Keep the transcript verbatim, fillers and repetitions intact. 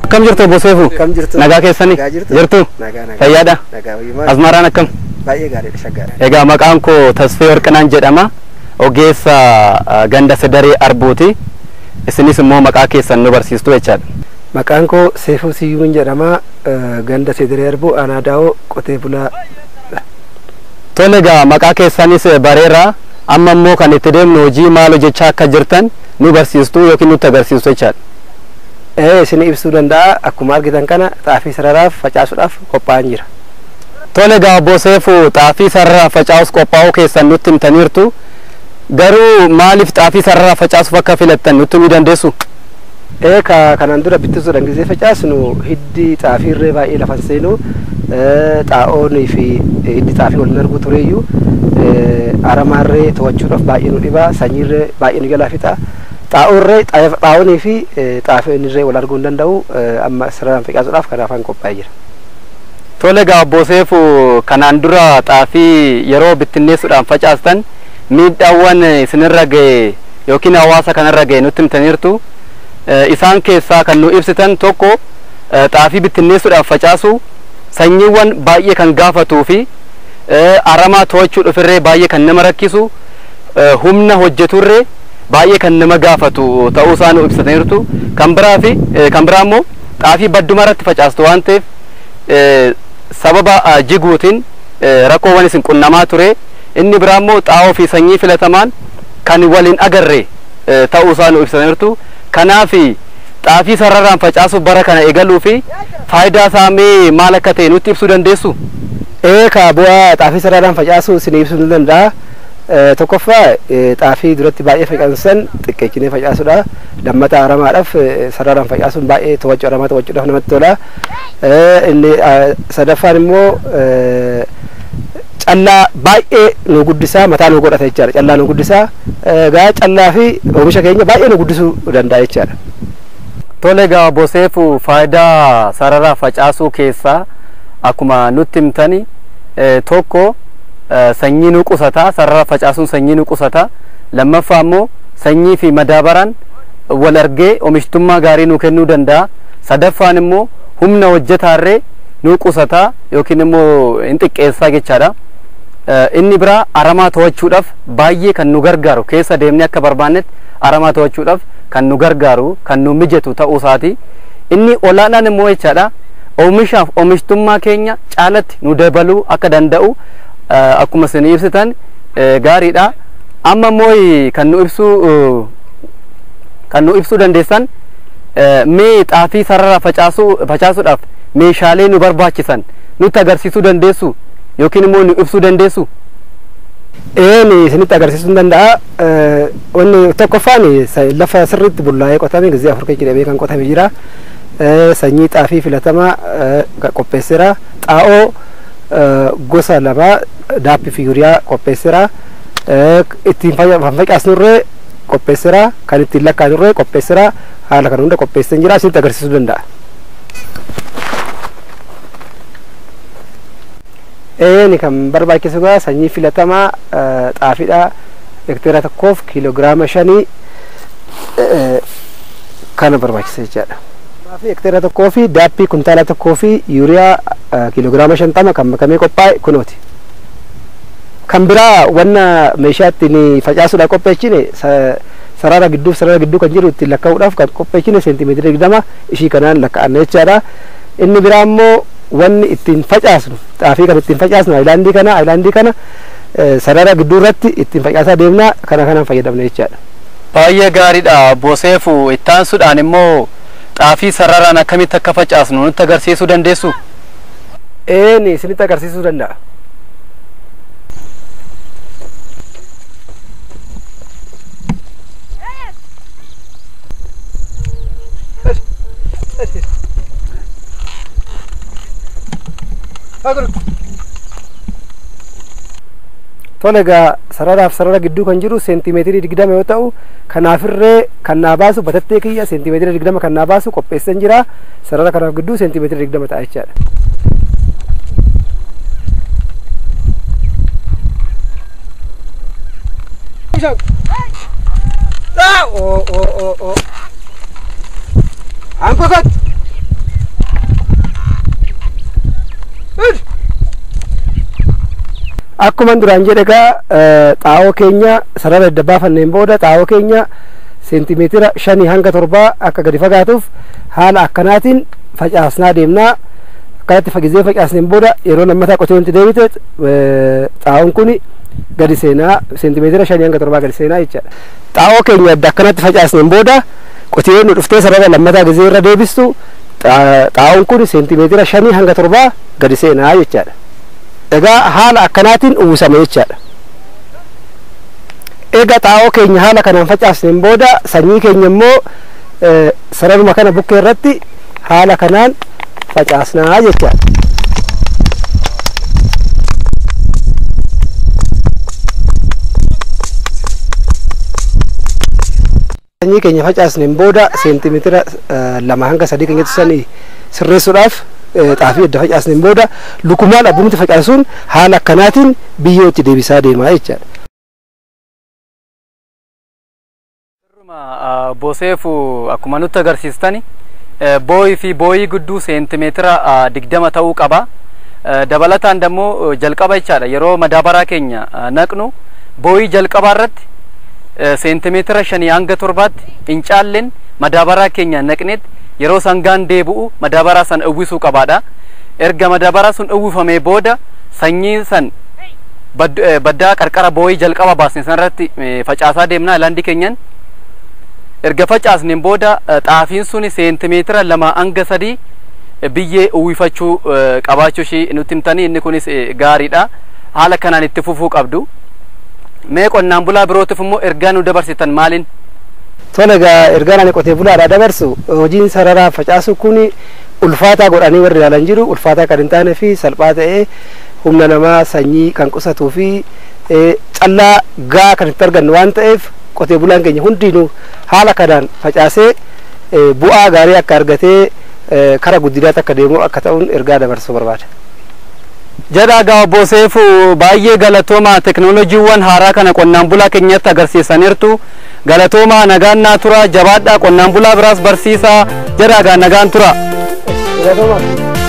Akkam jirtu Boseefu? Nagaa keessanii? Jirtu? Fayyaadha? Asmaaraan akkam? Baay'ee gaariidha shaggaadha. Egaa maqaan koo Tasfee Warqinaan jedhama. Ogeessa ganda Sidaree Arbuuti. Isinis immoo maqaa keessan nu barsiistu jechaadha. Maqaan koo Seefuu Siyyuun jedhama. Ganda Sidaree Arbuu aanaa Daawoo qotee bulaa. Tole egaa maqaa keessanis bareera. Amma immoo kan itti deemnu hojii maal hojjechaa akka jirtan nu barsiistu yookiin nutti agarsiistu jechaadha. Eh isin ibsuu danda'a. Akkuma argitan kana xaafii sararaaf facaasuudhaaf qophaa'an jira. Tole egaa Boseefu xaafii sararaaf facaasuuf qophaa'uu keessan nutti himtaniirtu. Garuu maaliif xaafii sararaaf facaasuuf akka filattan nutti himuu dandeessu? Eh ka kanaan dura bittisuudhaan gisee facaasnu hiddi xaafii irree baay'ee lafan seenu xaa'oonii fi hiddi xaafii waliin arguu tureeyyuu aramaarree to'achuudhaaf baay'ee nu dhibaa, sanyiirree baay'ee nu jalaa fixa. Xaa'oorree xaa'oonii fi xaafiinirree wal arguu hin danda'u. Amma sararaan facaasuudhaaf kanaafan qophaa'ee jira. Tole egaa Boseefu kanaan dura xaafii yeroo bittinneessuudhaan facaastan miidhaawwan isinirra ga'e yookiin hawaasa kanarra ga'e nutti himtaniirtu. Isaan keessaa kan nu ibsitan tokko xaafii bittinneessuudhaan facaasu sanyiiwwan baay'ee kan gaafatuu fi aramaa to'achuu dhufirree baay'ee kan nama rakkisu, humna hojjeturree baay'ee kan nama gaafatu ta'uu isaa nu ibsataniirtu. Kan biraa fi kan biraa immoo xaafii badduma irratti facaastu waan ta'eef sababa jiguutiin rakkoowwan isin qunnamaa ture. Inni biraa immoo xaa'oo fi sanyii filatamaan kan waliin agarre ta'uu isaa nu ibsataniirtu. Kanaaf xaafii sararaan facaasuuf bara kana eegaluu fi faayidaa isaa mee maal akka ta'e nutti ibsuu dandeessu? Eh ka bu'aa xaafii sararaan facaasuu isin ibsuu ni danda'a. Tokkoffaa xaafii duratti baay'ee facaansan xiqqeechinee facaasuudha. Lammata aramaadhaaf sararaan facaasuun baay'ee to'achuu aramaa to'achuudhaaf namatti tola. Inni sadaffaan immoo callaa baay'ee nu guddisaa, mataa nu godhata jechaadha. Callaa nu guddisaa. Egaa callaa fi oomisha keenya baay'ee nu guddisuu danda'a jechaadha. Tole egaa Boseefu faayidaa sarara facaasuu keessaa akkuma nutti himtani tokko sanyii nu qusata. Sarara facaasuun sanyii nu qusata. Lammaffaa immoo sanyii fi madaabaraan wal argee oomishtummaa gaarii nu kennuu danda'a. Sadaffaan immoo humna hojjetaarree nu qusata yookiin immoo hin xiqqeessaa jechaadha. Inni biraa aramaa to'achuudhaaf baay'ee kan nu gargaaru, keessa deemnee akka barbaannetti aramaa to'achuudhaaf kan nu gargaaru, kan nu mijatu ta'uu isaati. Inni olaanaan immoo jechaadha oomishaaf oomishtummaa keenya caalatti nu dabaluu akka danda'u akkuma isin ibsitan gaariidha. Amma immoo kan nu ibsuu kan nu ibsuu dandeessan mee xaafii sarara facaasuu facaasuudhaaf meeshaalee nu barbaachisan nutti agarsiisuu dandeessu yookiin immoo nu ibsuu dandeessu? Eh ni isinitti agarsiisuu danda'a. Wanni tokkoffaan lafa sirriitti bullaa'ee qotame gisee afur jedhamee kan qotame jira. Sanyii xaafii filatamaa qopheesseera. Xaa'oo gosa lama daappii fi yuuriyaa qopheesseera. Ittiin facaasnurree qopheesseera. Kan ittiin lakkaanurree qopheesseera. Haala kana hunda qopheesseen jira. Isinitti agarsiisuu danda'a. Eh ni kan barbaachisu gaa sanyii filatamaa xaafiidha. Hektaara tokkoof kiiloogiraama shanii kana barbaachisa jechaadha. Xaafii hektaara tokkoo fi daappii kuntaala tokkoo fi yuuriyaa kiiloogiraama shantama kan makamee qophaa'e kunooti. Kan biraa wanna meeshaa ittiin facaasuudhaaf qopheessine sarara gidduuf sarara gidduu kan jiru ittiin lakkaa'uudhaaf kan qopheessine seentimeetira digdama ishii kanaan lakkaa'anna jechaadha. Inni biraa immoo wanni ittiin facaasnu xaafii kan ittiin facaasnu ayilaandii kana ayilaandii kana sarara gidduu irratti ittiin facaasaa deemna. Kana kanaan fayyadamna jechaadha. Baay'ee gaariidha Boseefu. Ittaansuudhaan immoo xaafii sararaan akkamitti akka facaasnu nutti agarsiisuu dandeessu? Eh ni isinitti agarsiisuu danda'a. Tole egaa sararaaf sarara gidduu kan jiru seentimeetirii digdama yoo ta'u, kanaafirree kan naa baasu batattee kiyya seentimeetira digdama kan naa baasu qopheessan jira. Sarara kanaaf gidduu seentimeetira digdama ta'a jechaadha. Oh oh oh oh. Angkut. akkuma duraan jedhe egaa xaa'oo keenya sarara adda baafanneen booda xaa'oo keenya seentimeetira shanii hanga torbaa akka gadi fagaatuuf haala akkanaatiin facaasnaa deemnaa. Akkanatti fagizee facaasneen booda yeroo lammataa qotee wanti deebite xaa'oon kun gadi seenaa seentimeetira shanii hanga torbaa gadi seenaa jechaadha. Xaa'oo keenya adda akkanatti facaasneen booda qotee nu dhuftee sarara lammataa gizee irra deebistu xaa'oon kun seentimeetira shanii hanga torbaa gadi seenaa jechaadha. Egaa haala akkanaatiin uwwisama jechaadha. Egaa xaa'oo keenya haala kanaan facaasneen booda sanyii keenya immoo sararuma kana bukkee irratti haala kanaan facaasnaa jechaadha. Sanyii keenya facaasneen booda seentimeetira lama hanga sadii keenyatti sanii sirreessuudhaaf xaafii adda facaasneen booda lukumaan abbumti facaasuun haala akkanaatiin biyyootti deebisaa deemaa jechaadha. Boseefu akkuma nutti agarsiistani booyii fi booyii gudduu seentimeetira digdama ta'uu qaba. Dabalataan dammoo jalqaba jechaadha yeroo madaabaraa keenya naqnu booyii jalqabaa irratti seentimeetira shanii hanga torbaatti fincaalleen madaabaraa keenya naqneet yeroo sangaan deebi'u madaabaraa san uwwisuu qabaadha. Erga madaabaraa sun uwwifamee booda sanyii san baddaa qarqara booyii jalqaba baasne san irratti facaasaa deemnaa laandii keenyan. Erga facaasneen booda xaafiin suni seentimeetira lama hanga sadii biyyee uwwifachuu qabaachuu ishee nutti himtanii inni kunis gaariidha. Haala kanaan itti fufuu qabdu. Mee qonnaan bulaa birootiif immoo ergaa nu dabarsitan maaliin? Tole egaa ergaan ani qotee bulaadhaa dabarsu hojiin sararaa facaasuu kun ulfaataa godhanii warri ilaalan jiru ulfaataa kan hin taane fi salphaa ta'ee humna namaa sanyii kan qusatuu fi callaa gaa kan itti argannu waan ta'eef qotee bulaan keenya hundinuu haala kanaan facaasee bu'aa gaarii akka argatee kara guddinaatti akka deemu akka ta'uun ergaa dabarsuu barbaada. Jedhaa gaa Boseefu baay'ee galatooma teknooloojiiwwan haaraa kana qonnaan bulaa keenyatti agarsiisaniirtu. Galatooma nagaan naa tura jabaadhaa qonnaan bulaa biraas barsiisaa jedhaa gaa nagaan tura. Galatooma.